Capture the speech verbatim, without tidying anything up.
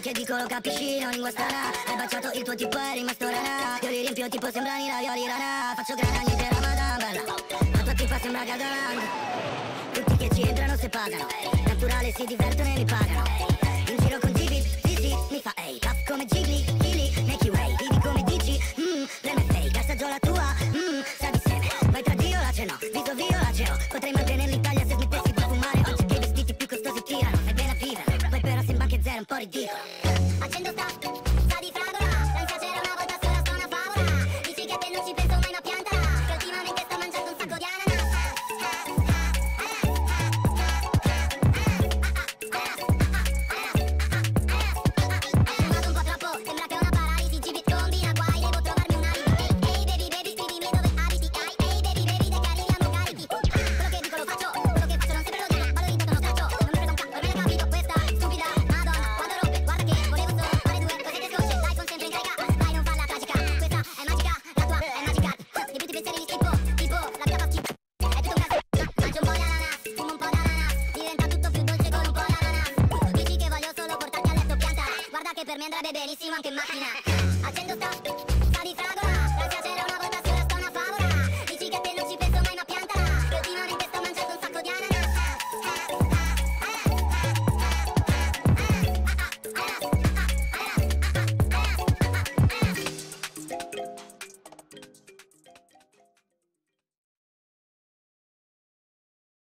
che dico lo capisci, non lingua strana. Hai baciato il tuo tipo è rimasto rana. Io li riempio tipo sembrani ravioli rana. Faccio grana niente ramadan, bella. La tua tipa sembra Gadaland. Tutti che ci entrano se pagano. Naturale si divertono e mi pagano. In giro con g.bit, sì sì, mi fa ehi. Puff come Gigli, Gili, make you way. Vivi come dici, mmm, per me fake. Assaggio la tua, mmm, sa di seme. Vai tra Dio la ceno, viso violaceo. Potrei mantenere l'Italia se smettessi di fumare. Oggi che i vestiti più costosi tirano. Fai bene a vivere, poi però sembra che zero è un po' ridicolo. Accendo sta, sa di fragola. Senza c'era una volta sola sto una favola. Dici che a te non ci penso mai ma piantala. Che ultimamente sto mangiando un sacco di ananas. Fumato un po' troppo, sembra che ho una paralisi. G.bit combina guai, devo trovarmi un alibi. Ehi, ehi, baby, baby, scrivimi dove abiti. Ehi, ehi, baby, baby, decarichiamo carichi. Quello che dico lo faccio, quello che faccio non sempre lo dico. Valorizzo sono scaccio, non mi frega un cazzo. Ormai l'hai capito, questa stupida madonna. Quando rompe, guarda che volevo solo fare due cosette scocce. Dai, con sempre in carica, dai, non farla tragica. Questa è magica, la tua è magica. Di tutti i pensieri di schifo, tipo la vita fa schifo. È tutto un caso, mangio un po' di ananas, fumo un po' d'ananas. Diventa tutto più dolce con un po' d'ananas. Dici che voglio solo portarti a letto pianta. Guarda che per me andrebbe benissimo anche in macchina. Accendo sta, sta di fragola.